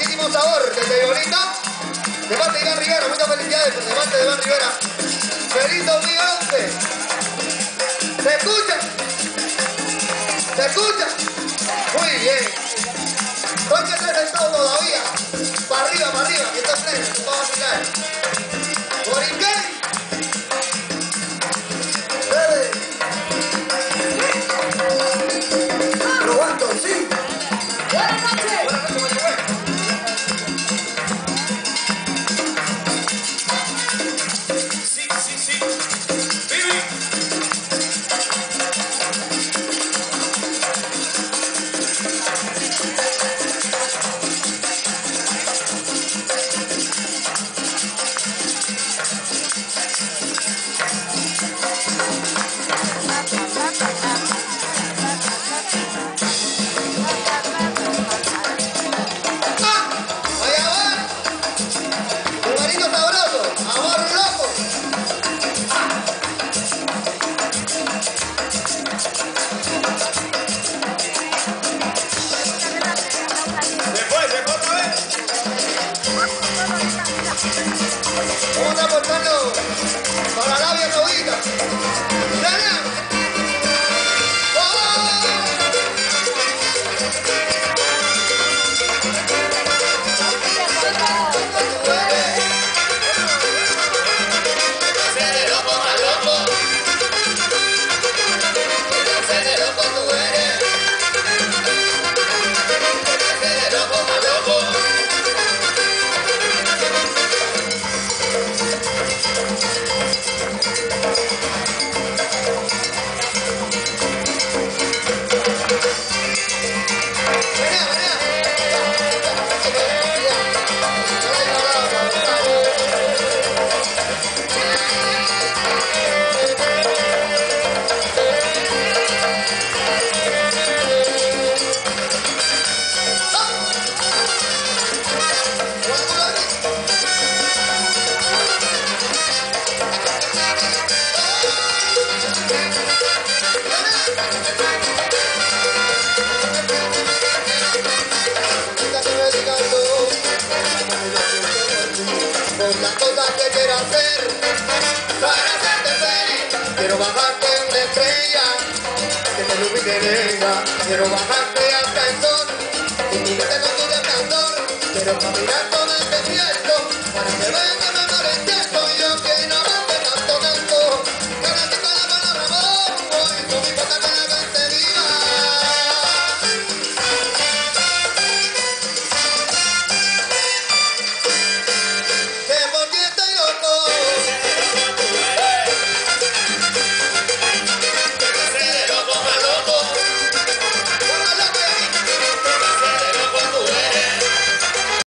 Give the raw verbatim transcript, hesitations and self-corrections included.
queridísimo Sabor, desde Bonita. De parte de Iván Rivera, muchas felicidades por de parte de Iván Rivera. Feliz dos mil once. ¿Se escucha? ¿Se escucha? Muy bien. Hoy que esté sentado todavía. Para arriba, para arriba, que está pleno. Vamos a tirar. Borinquén. Bebe. Probando, sí. Buenas noches. Buenas noches, Mayagüez. Sí, sí, sí. Vivi. Vamos a aportarlo para la labia saudita. ¡Dale! Por las cosas que quiero hacer para hacerte feliz, quiero bajarte una estrella que te ilumine negra, quiero bajarte hasta el sol y mirarte con tu resplandor, quiero caminar todo el desierto para que veas que me